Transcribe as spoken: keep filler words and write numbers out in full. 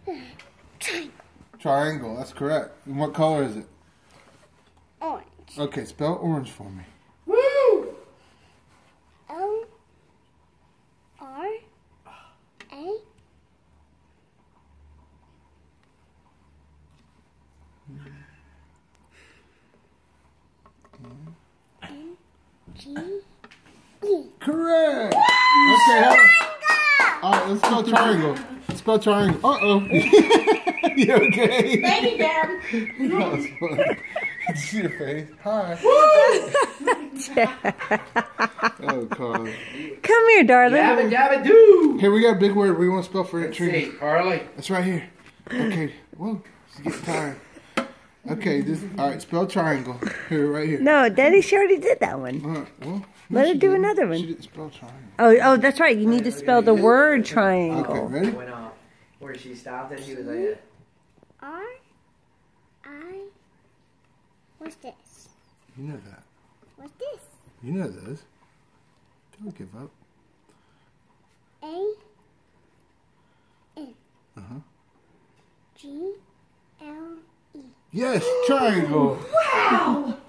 Triangle. Triangle, that's correct. And what color is it? Orange. Okay, spell orange for me. Woo! O R A N G E. Correct! Okay, have a, alright, let's spell triangle. Spell triangle. Uh-oh. You okay? Thank you, Dad. That was fun. Did you see your face? Hi. Oh, Carly. Come here, darling. Yabba dabba doo. Here, we got a big word we want to spell for Let's tree. see, Carly. It's right here. Okay. Whoa. She's getting tired. Okay, this. Alright, spell triangle. Here, right here. No, Daddy, she already did that one. Uh, well, Let no, her she do didn't. another one. She didn't spell triangle. Oh, oh, that's right. You need to spell the word Okay, triangle. ready? Went off. Where she stopped and he was like, R I. What's this? You know that. What's this? You know those. Don't give up. A N Uh-huh. G L E. Yes, triangle. wow.